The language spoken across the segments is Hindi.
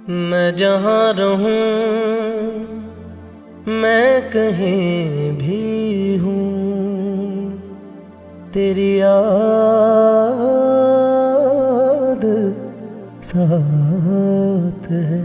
मैं जहाँ रहूं मैं कहीं भी हूँ, तेरी याद साथ है।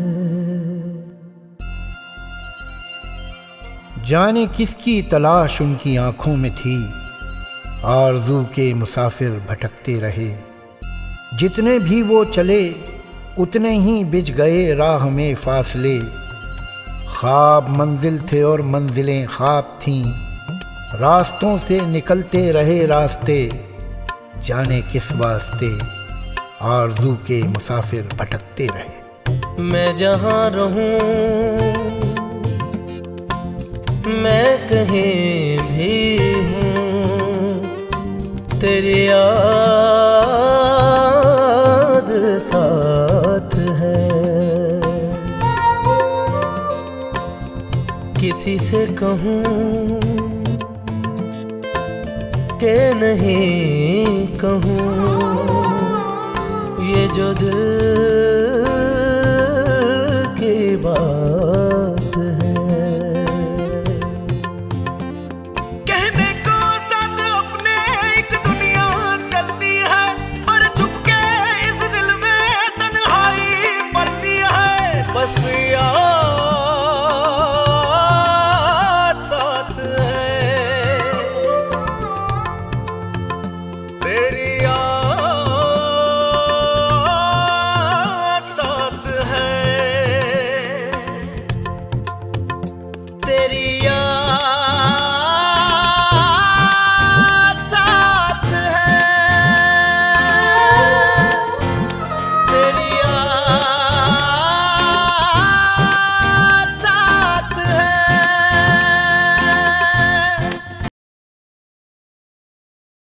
जाने किसकी तलाश उनकी आंखों में थी, आरज़ू के मुसाफिर भटकते रहे। जितने भी वो चले उतने ही बिछ गए राह में फासले। ख्वाब मंजिल थे और मंजिलें ख्वाब थीं, रास्तों से निकलते रहे रास्ते। जाने किस वास्ते आरज़ू के मुसाफिर भटकते रहे। मैं जहाँ रहूं मैं कहीं भी हूँ, तेरी याद साथ है। किसी से कहूँ के नहीं कहूँ, ये जो दिल